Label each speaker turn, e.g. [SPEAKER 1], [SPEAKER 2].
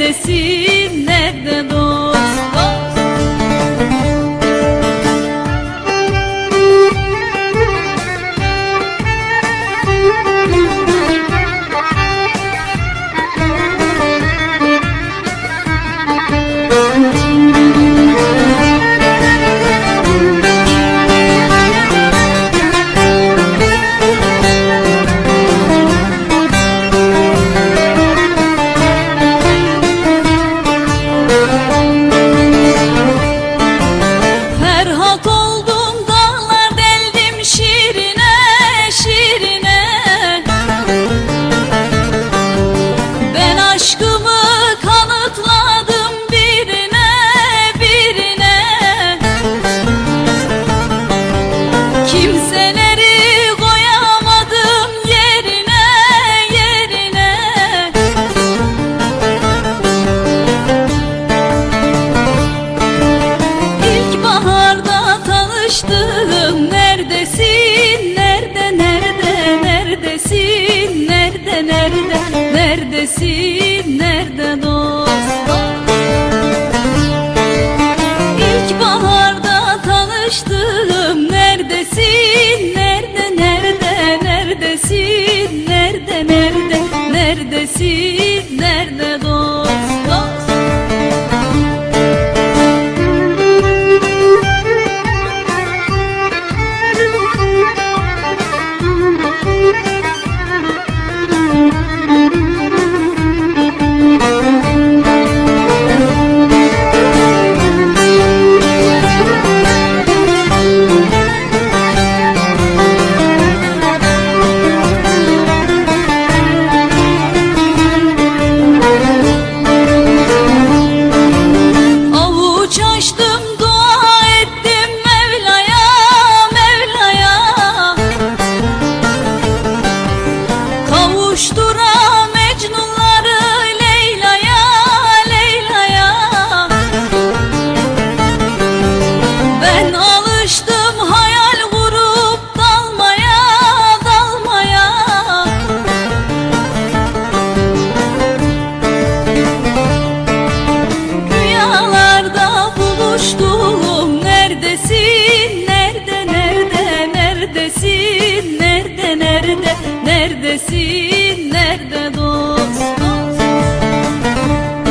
[SPEAKER 1] neredesin, nerede dost? Kimseleri koyamadım yerine, yerine. İlkbaharda tanıştım, neredesin, nerede, nerede, neredesin, nerede, nerede, neredesin, nerede dost? İlkbaharda tanıştım, neredesin, nerede, nerede, neredesin, nerede, nerede, neredesin, nerede dost, dost? Kavuştura Mecnunları Leyla'ya, Leyla'ya. Ben alıştım hayal kurup dalmaya, dalmaya. Rüyalarda buluştum, neredesin, nerede, nerede, neredesin, nerede, nerede, neredesin, nerede dost?